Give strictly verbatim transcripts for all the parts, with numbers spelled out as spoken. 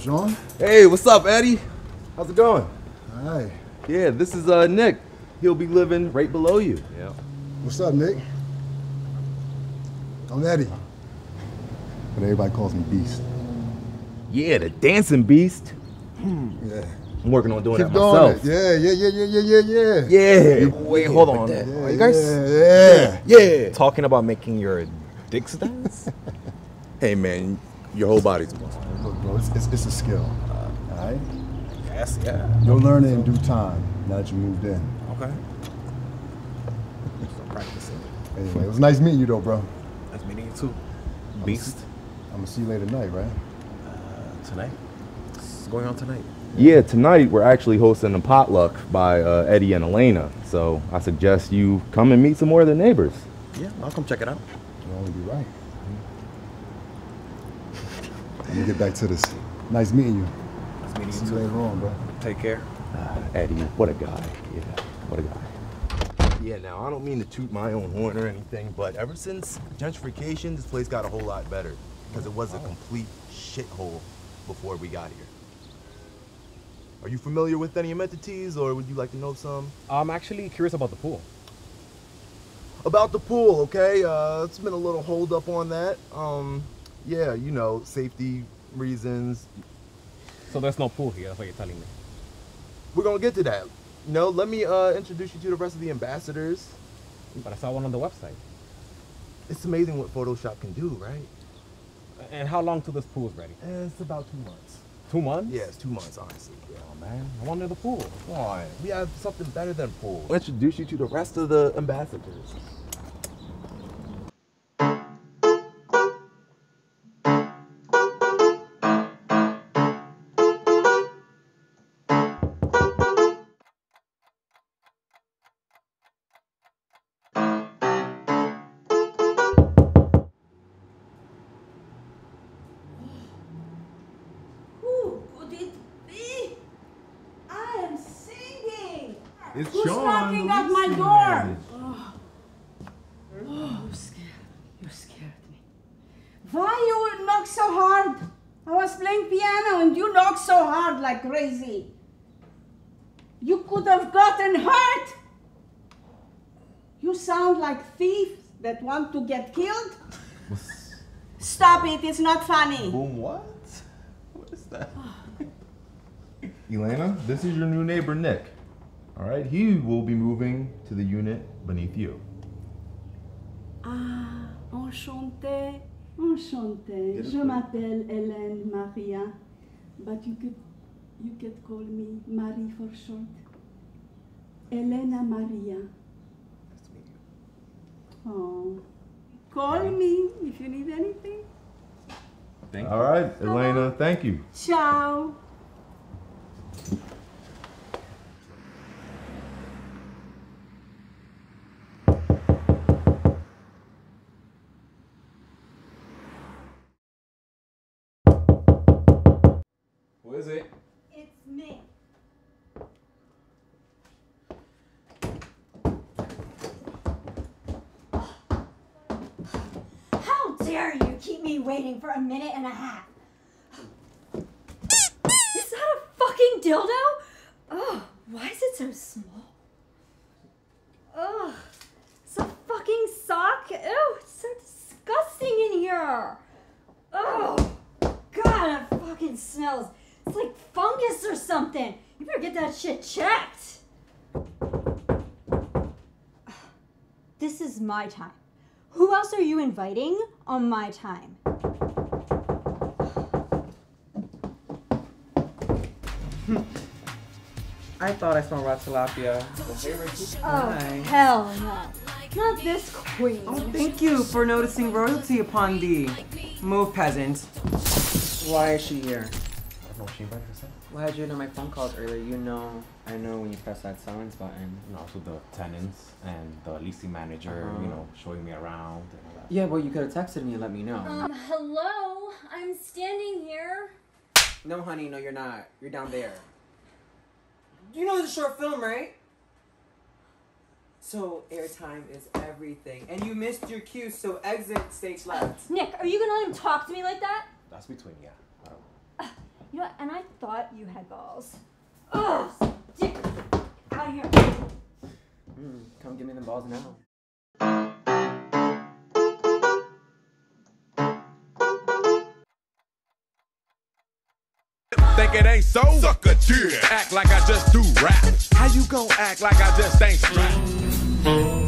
Sean? Hey, what's up, Eddie? How's it going? Hi. Yeah, this is uh, Nick. He'll be living right below you. Yeah. What's up, Nick? I'm Eddie. But everybody calls me Beast. Yeah, the dancing beast. Yeah. I'm working on doing Keep that doing myself. it. Yeah, yeah, yeah, yeah, yeah, yeah, Yeah. You, Wait, hold on. yeah, Are you yeah, guys? Yeah, Yeah. yeah. Talking about making your dicks dance? Hey, man, your whole body's muscle. Look, bro, it's, it's, it's a skill. All right? Yes, yeah. You'll learn it in due time, now that you moved in. Okay. Still practicing. Anyway, it was nice meeting you, though, bro. Nice meeting you too. Beast. I'm gonna see you later tonight, right? Uh, tonight? What's going on tonight? Yeah, tonight we're actually hosting a potluck by uh, Eddie and Elena. So I suggest you come and meet some more of the neighbors. Yeah, I'll come check it out. You'll only be right. Let me get back to this. Nice meeting you. Nice meeting See you you too. later on, bro. Take care. Uh, Eddie, what a guy. Yeah, what a guy. Yeah, now I don't mean to toot my own horn or anything, but ever since gentrification, this place got a whole lot better because it was a complete shithole before we got here. Are you familiar with any amenities, or would you like to know some? I'm actually curious about the pool. About the pool, okay? Uh, it's been a little hold up on that. Um, yeah, you know, safety reasons. So there's no pool here, that's what you're telling me. We're gonna get to that. You know, let me uh, introduce you to the rest of the ambassadors. But I saw one on the website. It's amazing what Photoshop can do, right? And how long till this pool's ready? Eh, it's about two months. Two months? Yeah, it's two months, honestly. Yeah. Oh man, I wanted the pool. Come on, we have something better than pool. I'll introduce you to the rest of the ambassadors. It's Who's Sean, knocking the at my leasing door? manager. Oh. Oh, you scared. You scared me. Why you knock so hard? I was playing piano and you knocked so hard like crazy. You could have gotten hurt. You sound like thieves that want to get killed. Stop it, it's not funny. Boom, what? What is that? Elena, this is your new neighbor, Nick. All right, he will be moving to the unit beneath you. Ah, enchantée, enchantée. Je m'appelle Hélène Maria, but you could, you could call me Marie for short. Elena Maria. Nice to meet you. Oh, call me if you need anything. Thank All right, Elena, thank you. Ciao. Who is it? It's me. How dare you keep me waiting for a minute and a half? Is that a fucking dildo? Oh, why is it so small? Ugh, it's a fucking sock. Ew, it's so disgusting in here. Oh, God, it fucking smells. It's like fungus or something. You better get that shit checked. This is my time. Who else are you inviting on my time? I thought I smelled rat tilapia. Oh, hell no. Not this queen. Oh, thank you for noticing royalty upon thee. Move, peasant. Why is she here? I don't know what she invited herself. Why did you know my phone calls earlier? You know, I know when you press that silence button. And also the tenants and the leasing manager, Uh-huh. you know, showing me around and all that. Yeah, well, you could have texted me and let me know. Um, hello? I'm standing here. No, honey, no, you're not. You're down there. You know it's a short film, right? So, airtime is everything. And you missed your cue, so exit stage left. Nick, are you gonna let him talk to me like that? That's between, yeah. I don't know. You know, and I thought you had balls. Oh, stick out of here. Mm, come give me the balls now. Think it ain't so? Sucker chill. Act like I just do rap. How you gon' act like I just ain't strapped?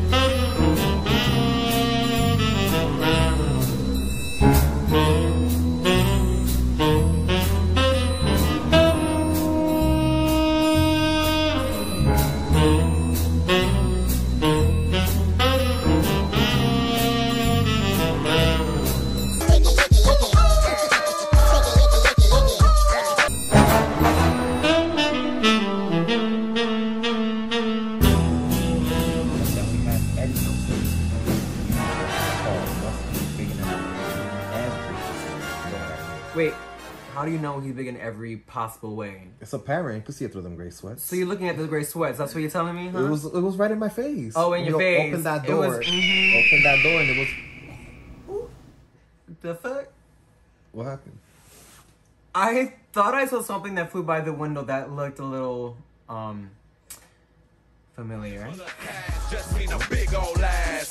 Wait, how do you know he's big in every possible way? It's apparent. You could see it through them gray sweats. So you're looking at the gray sweats. That's what you're telling me, huh? It was it was right in my face. Oh, in you your know, face. Open that It door. was- mhm. Open that door, and it was. The fuck? What happened? I thought I saw something that flew by the window that looked a little, um, familiar. Just seen a big old ass.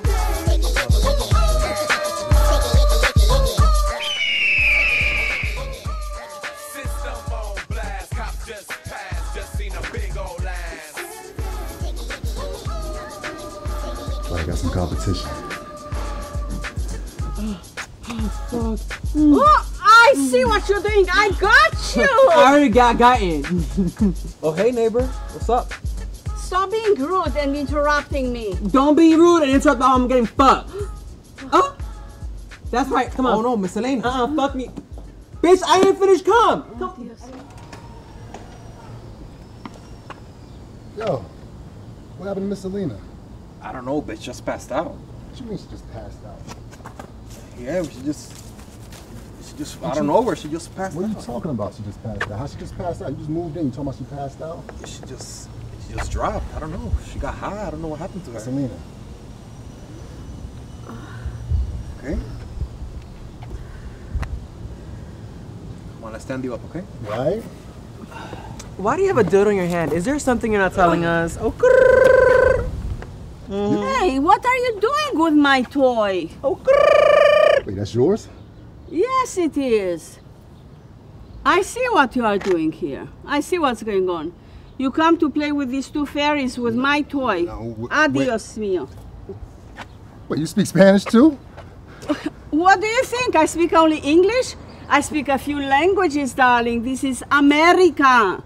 System on blast. Cops just passed. Just seen a big old ass. I got some competition. Oh, I see what you're doing. I got you. I already got gotten. Oh, hey, neighbor. What's up? Stop being rude and interrupting me. Don't be rude and interrupt how I'm getting fucked. Oh, that's right. Come on. Oh no, Miss Elena. Uh-uh, fuck me. Bitch, I ain't finished cum. Come. Yo, what happened to Miss Selena? I don't know, bitch. Just passed out. What you mean she just passed out? Yeah, she just. She just. I don't know where she just passed What are out. you talking about? She just passed out. How she just passed out? You just moved in. You talking about she passed out? She just. She just dropped. I don't know. She got high. I don't know what happened to her. Selena. Okay. Come on, let's stand you up, okay? Right? Why do you have a dildo in your hand? Is there something you're not telling us? Oh, Hey, what are you doing with my toy? Wait, that's yours? Yes, it is. I see what you are doing here. I see what's going on. You come to play with these two fairies with my toy. No, w- Adios, mio. Wait, you speak Spanish too? What do you think? I speak only English? I speak a few languages, darling. This is America.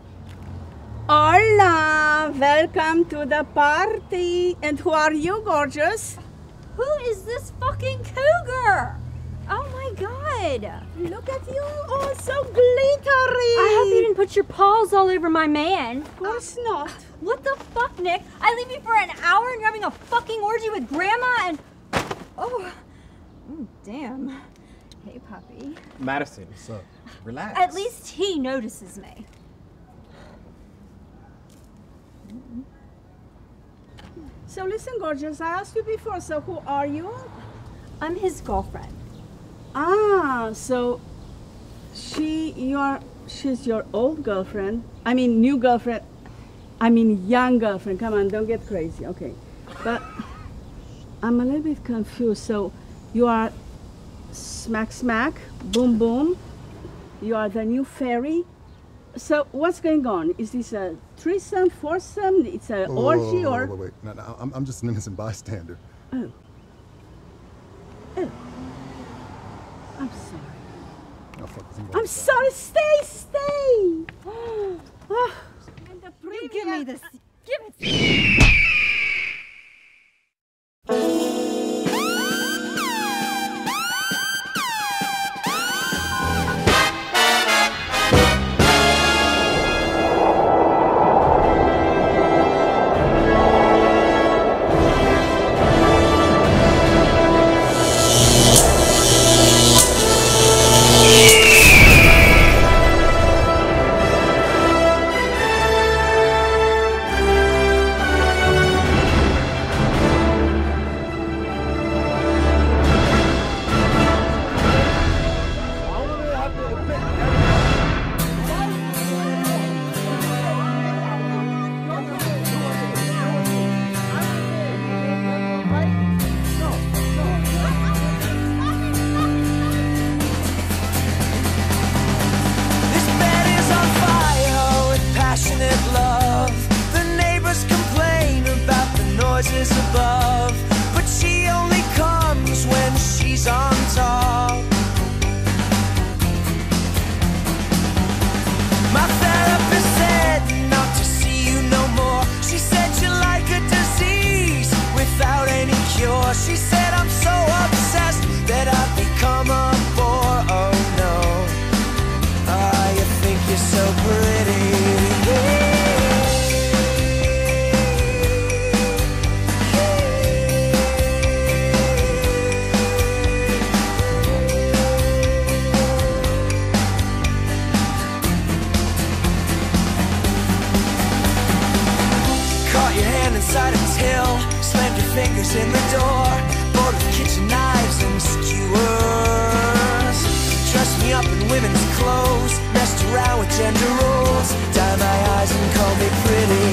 Hola, welcome to the party. And who are you, gorgeous? Who is this fucking cougar? Oh my god. Look at you. Oh, so glittery. I hope you didn't put your paws all over my man. Of course not. What the fuck, Nick? I leave you for an hour and you're having a fucking orgy with Grandma and... Oh, mm, damn. Hey, puppy. Madison, what's up? Relax. At least he notices me. So listen, gorgeous, I asked you before, so who are you? I'm his girlfriend. Ah, so she, your, she's your old girlfriend. I mean, new girlfriend. I mean, young girlfriend. Come on, don't get crazy. Okay. But I'm a little bit confused. So you are smack, smack, boom, boom. You are the new fairy. So what's going on? Is this a threesome, foursome? It's an Whoa, orgy whoa, whoa, or? Wait, wait, no, no, I'm, I'm just an innocent bystander. Oh. Oh. I'm sorry. Oh, fuck this, I'm going I'm inside. sorry. Stay, stay. Oh, and the You give me this. Give it to me. cure. She said I'm so obsessed that I've become a bore. Oh no, ah, you think you're so pretty. Inside a till, slammed your fingers in the door, bored with kitchen knives and skewers. Dressed me up in women's clothes, messed around with gender roles, dye my eyes and call me pretty.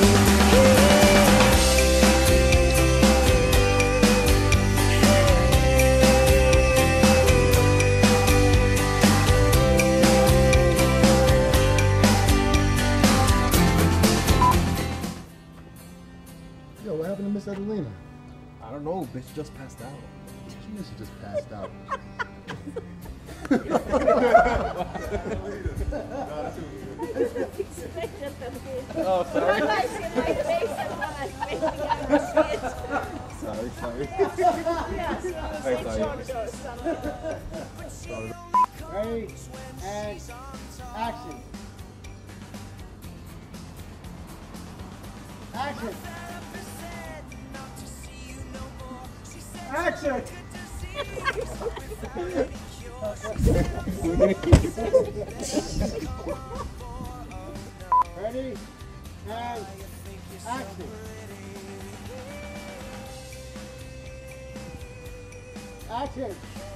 Yo, what happened to Miss Adelina? I don't know, bitch just passed out. She knew she just passed out. Oh, sorry. Sorry, sorry. Very sorry. Ready, and action. Action. Action. Ready, and action. Action.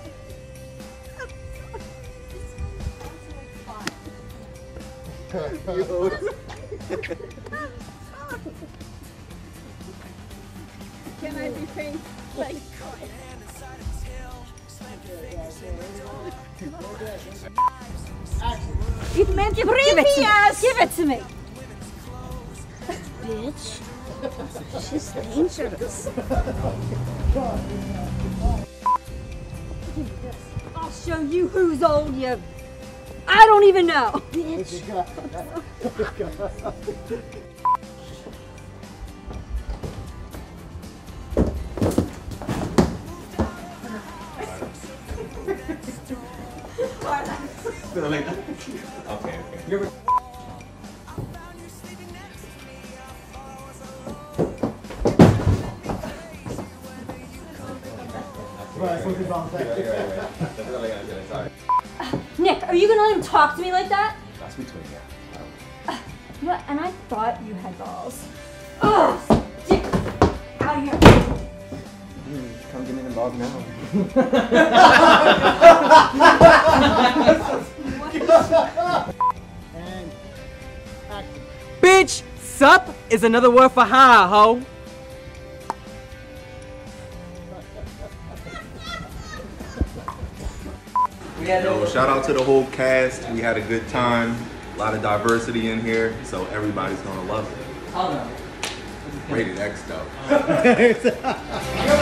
Can I be pink? Like, It meant give it to me. Give it to me. bitch. She's dangerous. I'll show you who's old, you. I don't even know. Bitch. Okay, okay. You're Nick, are you gonna let him talk to me like that? That's between you. Uh, what? And I thought you had balls. Ugh! Dick! Out of here! Mm, come get me involved now. And action. Bitch, sup is another word for hi, ho. Yo, shout out to the whole cast. We had a good time. A lot of diversity in here, so everybody's gonna love it. Rated X though.